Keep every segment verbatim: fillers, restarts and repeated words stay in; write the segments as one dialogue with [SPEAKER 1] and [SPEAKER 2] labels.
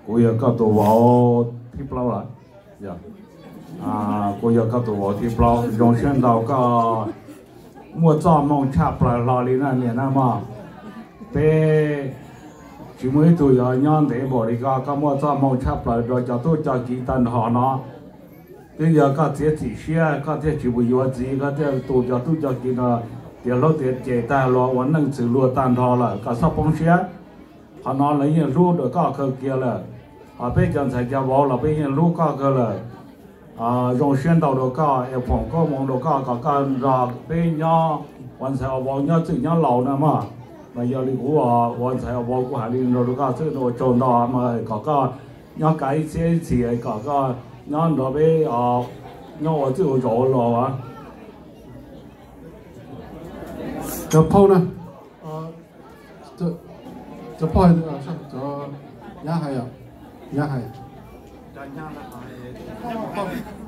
[SPEAKER 1] cô giờ có tụ vào thì bao là dạ à cô giờ có tụ vào thì bao trong xuyên đầu có mua cho mong chạp lại lò lên là miền Nam mà bé chỉ mới tụi giờ nhon để bỏ đi cả có mua cho mong chạp lại rồi cho tôi cho kỹ tân họ nó bây giờ có thể chỉ xe có thể chỉ bùi gì có thể tụi cho tôi cho kỹ nó để lo để chế tài lo vẫn năng xử lo tan thọ là có sắp bóng xe họ nói lấy những rú được có cơ kia là họ bây giờ sẽ cho vào là bây giờ rú có cơ là à dùng xuyên đầu được có ở phòng có mong được có có cần rồi bây giờวันเสาร์วันนี้สิ่งนี้เรานะมามาเยอะเลยกูว่าวันเสาร์วันกูหาลินเราดูก็ซึ่งเราจนต่อมาก็ก็ย้อนไกลเสียเสียก็ก็ย้อนเราไปอ่าย้อนว่าที่เรา做เราอ่ะ
[SPEAKER 2] จะพ่อนะอ่าจะจะพ่อให้อ่าช่างจะย่าให้อ่ะย่าให้จะย่าให้พ่อ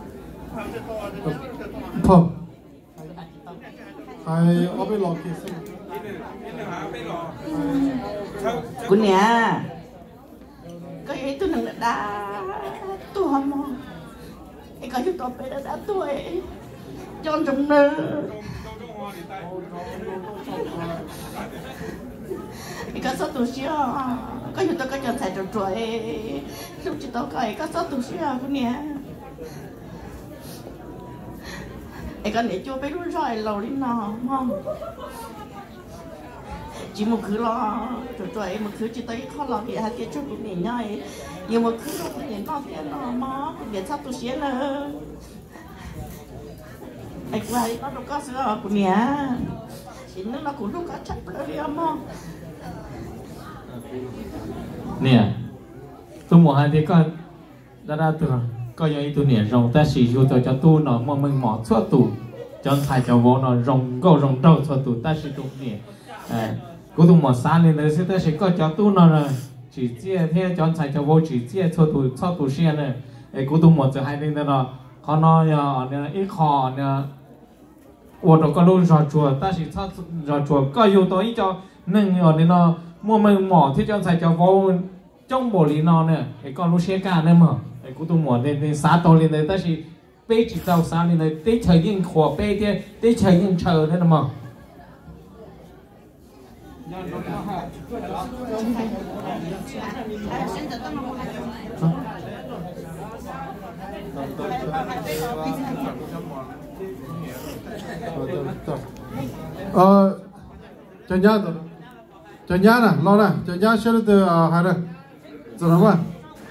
[SPEAKER 2] พ่อai ở bên lò kia xem
[SPEAKER 3] cô nhà cái ấy tôi nâng đã tôi hâm mộ cái cái chúng tôi phải đã tuổi cho trong nơi cái cái số tuổi xưa cái chúng tôi cái chân chạy trong tuổi lúc chỉ tôi cái cái số tuổi xưa cô nhàไอ้กันเนี่ยจูไปรุ่นร้อยเราลิ้นนอมองchỉ một khứ lo rồi rồi một khứ chỉ tới khó lo thì hai cái chút cũng nhảy nhảy nhiều một khứ lo thì nhảy nó thì nó mó để sắp tôi xé nữa ai qua đi nó đâu có sữa của nhà chỉ nó nó cũng đâu có chắc nữa đi không
[SPEAKER 4] nè tôi muốn hai đứa con đã ra từ có những tụ nè rồng ta sử dụng cho tu nó mà mình mỏ xuất tụ cho thay cho vô nó rồng go rồng trâu xuất tụ ta sử dụng nè cố tụ mỏ sáng lên đấy sẽ ta sẽ có cho tu nó rồi chỉ chia theo cho thay cho vô chỉ chia xuất tụ xuất tụ xe này cố tụ mỏ cho hai bên đó nó họ nói nè ít khó nè ô nó có luôn rò chùa ta chỉ xuất rò chùa có yêu tới cho nên ở đây nó mua mình mỏ thì cho thay cho vô trong bộ lý nó nè cái con lúc xe cả nữa màไอ้กูตัวหมดในในสาตัวเลยแต่ที่เป๊ะจิตเจ้าสาเลยเต้เฉยยิ่งขวบเป๊ะเต้เต้เฉยยิ่งเชยนั่นมั้ง
[SPEAKER 2] เออจะย่าตัวจะย่าน่ะรอน่ะจะย่าเชื่อตัวหายเลยจะทำว่า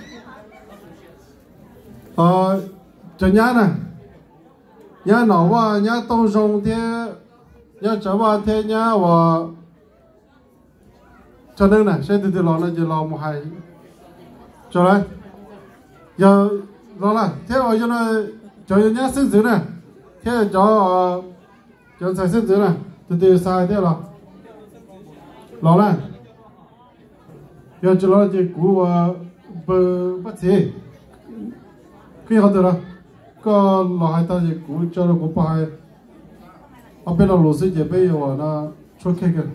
[SPEAKER 2] ờ cho nhá này nhá nóว่าnhá tông rong thế nhá trở vào thế nhá và cho nên này sẽ từ từ lo là chỉ lo một hai cho đấy giờ lo là thế rồi cho nó cho nhá sinh dưỡng này thế cho cho sai sinh dưỡng này từ từ sai thế là lo này giờ cho nó chỉ cú bơ bắt gì khi họ từ đó có lo hai ta gì cũng cho nó cũng phải ở bên đó lúa sinh gì bây giờ nó chốt kia kìa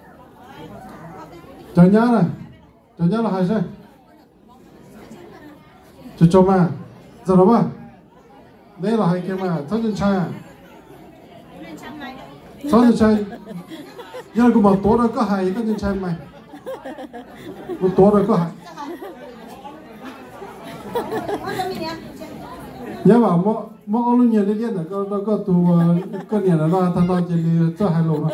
[SPEAKER 2] cho nhá này cho nhá là hai xe cho cho mà giờ đó ba đây là hai cái mà sáu chân trai à sáu chân trai giờ cũng bảo tối đó có hai cái chân trai mày một tối đó có hai nhớ bảo mò mò ông luôn nhiều lên là có có có tụ có nhiều là nó thằng nó chỉ đi cho hai lô thôi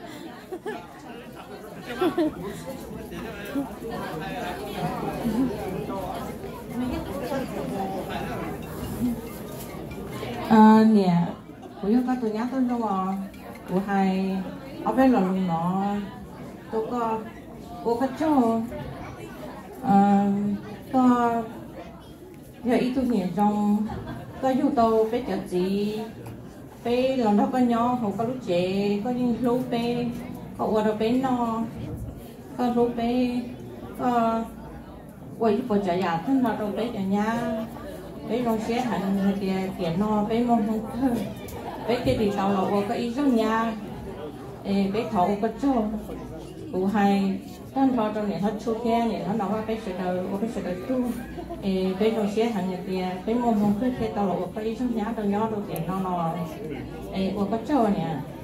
[SPEAKER 5] à nè của chúng ta tụi nhá tôi đâu của hai ở bên là luôn nó tôi có cô phát cho à có giờ ít tôi nhỉ trong có dù tôi bé chợ gì bé lần đó có nhỏ không có lúc trẻ có những lúc bé có qua đó bé no có lúc bé có quay bộ chợ nhà thân là đâu bé chợ nhà bé trong xe hành thì tiền no bé mong không hơn bé cái đi tàu là qua cái ý trong nhà bé thầu có cho của hai 但他中年他出天年他哪怕被水到我被水到住，诶，被种些行业的，被我们去贴到了我可以从家到家都点到了，诶，我个做呢。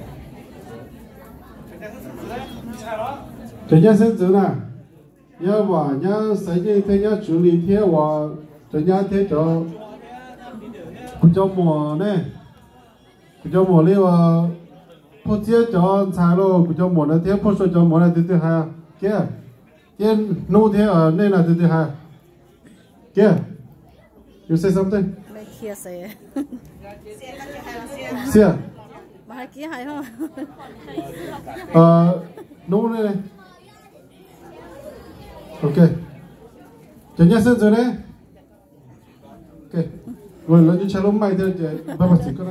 [SPEAKER 2] 这件事情呢，要把要谁的这要处理贴我，这家贴着，不叫么呢？不叫么哩话，不贴着菜咯，不叫么的贴，不说着么的对对哈，给，给弄贴呃那那对对哈，给，you say something？
[SPEAKER 6] ไม่เคลียร์เสีย
[SPEAKER 2] เสีย
[SPEAKER 6] มาให้กี้ให้ห้อง
[SPEAKER 2] เอ่อนู่นเลยโอเคจะเนี่ยเส้นจะเนี่ยโอเควันเราจะใช้ลมไม่ได้จะแบบว่าสิก็ได้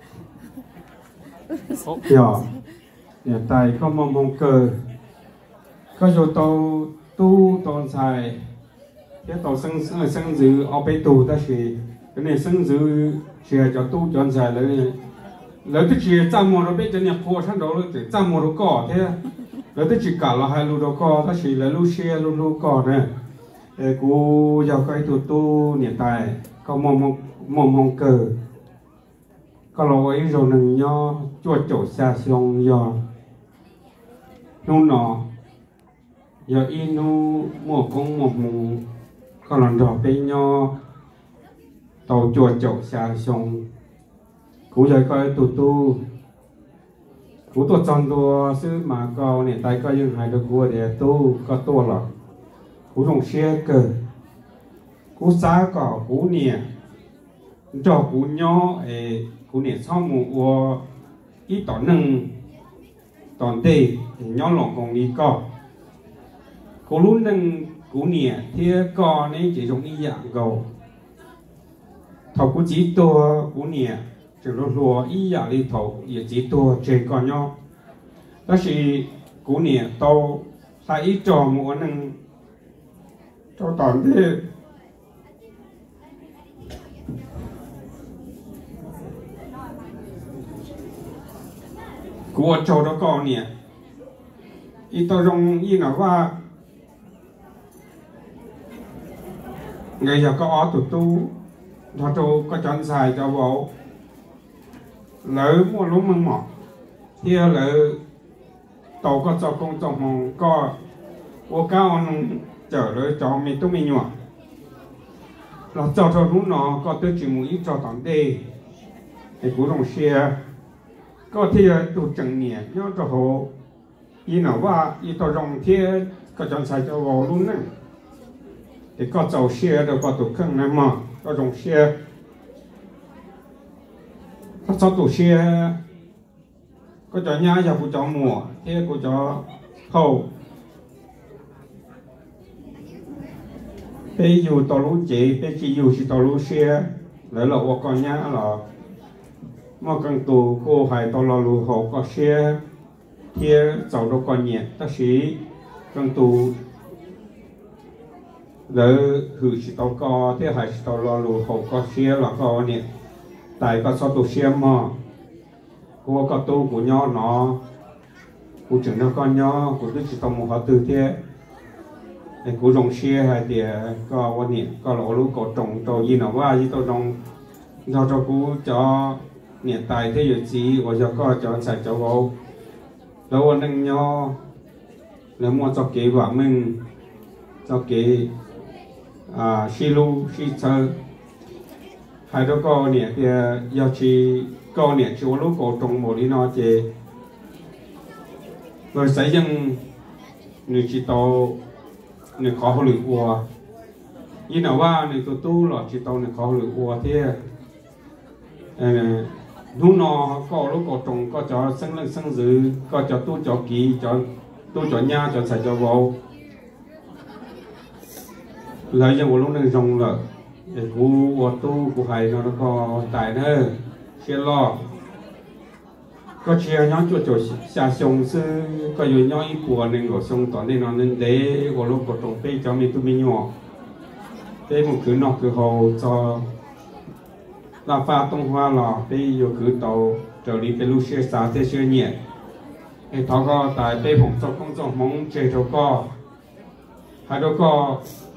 [SPEAKER 1] giờ hiện tại có mong mong cờ có dù tàu tu tàu xài cái tàu sân sân dự ở bên tù ta chỉ cái này sân dự chỉ cho tu chọn xài lấy lấy cái chỉ trăm mùa nó biết cho nhà phô sang đó lấy trăm mùa nó cỏ thế lấy cái chỉ cả là hai lô đó cỏ ta chỉ lấy lô xe lô lô cỏ này để cô giờ cái tụ tu hiện tại có mong mong mong mong cờ có lỗi rồi nâng nho chuột chỗ xa xong giờ nô nọ giờ in nô mua công một mù có lần đỏ bên nho tàu chuột chỗ xa xong cú giờ coi tụ tu cú tuột trong tua sư mà có nè tay coi những hai đứa cua để tu có tua là cú dùng xe cờ cú xa cỏ cú nè cho cú nho ấy cú nè sau mù ua ít tỏ nâng tòn tê nho lỏng còn đi cỏ cú luôn nâng cú nè thì cỏ này chỉ dùng ý dạng gầu thầu cú chỉ tua cú nè chỉ lúa lúa ý dạng đi thầu也chỉ tua trên cỏ nho đó là cú nè tàu tại ít trò mùa nâng cho tòn tê của châu đó có nè, ít tao dùng ý nàoว่าngày giờ có ở tụt tu, thọ châu có chọn xài cho bộ, lỡ mua lúa măng mỏ, thì lỡ tàu có cho công trồng mồng có, ô cao ông chở lỡ cho mình tu mình nhọ, là cho cho lúa nó có tới chỉ một ít cho tận đây, thì cũng dùng xe có thể tụ trần nhẹ nhớ cho họ ý nàoว่าý tao rong thế có chọn sai cho vào luôn nè thì có tàu xe đâu có tụ khăn này mà có rong xe có cho tụ xe có cho nhà giờ phụ cho mùa thế có cho hậu bây giờ tàu lúa chế bây giờ chỉ tàu lúa xe lại là ô con nhà là mà càng tù cô hay tao lo lù hậu có xe kia giàu đâu còn nhẹ ta sĩ càng tù lỡ hử chỉ tao có thế hay tao lo lù hậu có xe là có nhẹ tại có sao tù xe mà cô có tu của nhau nó cô chừng nó con nhau cô cứ chỉ tao một họ từ thế để cô dùng xe hay thì có quan nhẹ có lỗ lũ cổ trồng trồng gì nào qua gì tao trồng cho cho cô cho hiện tại thế giới chỉ và cho có cho sạch cho vô đâu anh nho nếu mua cho kế vợ mình cho kế à xí lu xí sơ hai đứa con nè thì giờ chỉ con nè chỉ lúc cổ trồng một đi nó chỉ rồi xây dựng người chỉ tàu người khó hỗ lực qua như nàoว่าngười tu tu là chỉ tàu người khó hỗ lực qua thế lúc nó có lúc có trồng có cho sinh lên sinh dữ có cho tu cho kỹ cho tu cho nhà cho xài cho vào lấy cho một lúc này trồng là để cú của tu của thầy nó có tài nữa chia lo có chia nhóm chuột chuột xa sông sư có nhiều nhóm ít của nên của sông toàn nên nó nên để của lúc có trồng cây cho mình tu mình nhỏ để một cứ nọ cứ hồ cho là pha tông hoa lò bây giờ cứ tàu trở đi cái lúc xe xả thế xe nhẹ thì thọ có tại bâyผมcho công作 mong chơi cho co
[SPEAKER 7] hai đứa có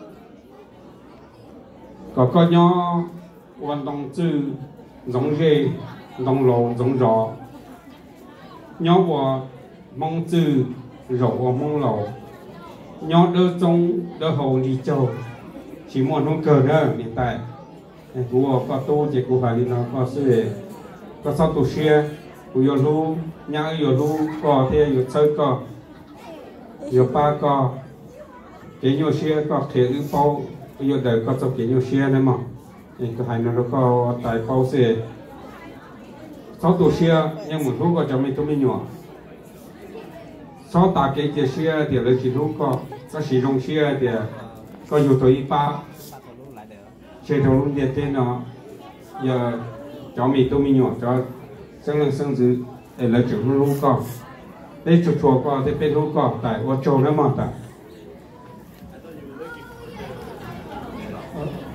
[SPEAKER 7] có có nhau vận động chữ giống gì giống lỗ giống rõ nhau của mong chữ rõ của mong lỗ nhau đỡ trong đỡ hậu đi châu chỉ muốn không cờ nữa hiện tại của có tu chỉ của phải đi nó có sự có sao tu xe của yêu lu nhà yêu lu có thể yêu chơi có yêu ba có cái nhiều xe có thể ưu bao yêu đời có trong cái nhiều xe này mà thì cái hai nó có tại bao xe sáu tu xe nhưng một lúc có cho mình tôi mình nhỏ sáu ta cái cái xe thì lấy chỉ lúc có có sử dụng xe thì có nhiều tuổi ba xe đầu luôn điện tên nó giờ cho mình tôi mình nhỏ cho sinh lên sinh dưỡng để lấy chữ lúc có để chụp chùa có để bên lúc có tại ô châu nữa mà tại